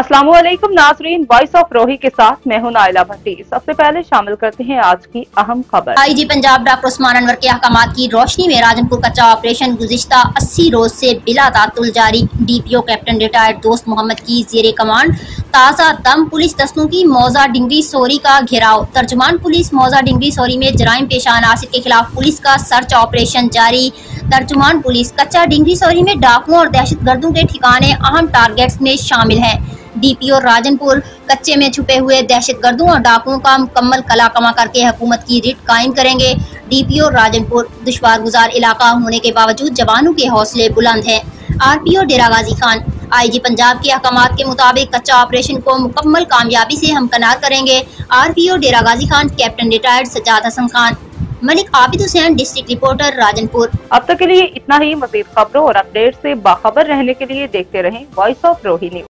अस्सलाम वालेकुम नाजरीन, वॉइस ऑफ रोही के साथ मैं हूं नाइला भट्टी। सबसे पहले शामिल करते हैं आज की अहम खबर। आईजी पंजाब डॉक्टर उस्मान अनवर के अहकामात की रोशनी में राजनपुर कच्चा ऑपरेशन गुज़िश्ता 80 रोज से बिला तातुल जारी। डीपीओ कैप्टन रिटायर्ड दोस्त मोहम्मद की जेरे कमांड ताज़ा दम पुलिस दस्तों की मौजा डिंगरी सोरी का घेराव। तर्जुमान पुलिस मौजा डिंगरी सोरी में जराइम पेशा अनासिर के खिलाफ पुलिस का सर्च ऑपरेशन जारी। तर्जुमान पुलिस कच्चा डिंगरी सोरी में डाकुओं और दहशत गर्दों के ठिकाने अहम टारगेट्स में शामिल हैं। डीपीओ राजनपुर कच्चे में छुपे हुए दहशत गर्दों और डाकुओं का मुकम्मल कलाकमा करके हुकूमत की रिट कायम करेंगे। डीपीओ राजनपुर दुश्वार गुजार इलाका होने के बावजूद जवानों के हौसले बुलंद हैं। आरपीओ डेरा गाजी खान आईजी पंजाब के अहकामात के मुताबिक कच्चा ऑपरेशन को मुकम्मल कामयाबी से हमकनार करेंगे। RPO Dera Ghazi Khan captain retired Sajjad Hasan Khan. Malik Abid Hussain district reporter Rajanpur. अब तक के लिए इतना ही। मजीद खबरों और अपडेट से बाखबर रहने के लिए देखते रहें वॉइस ऑफ रोही न्यूज।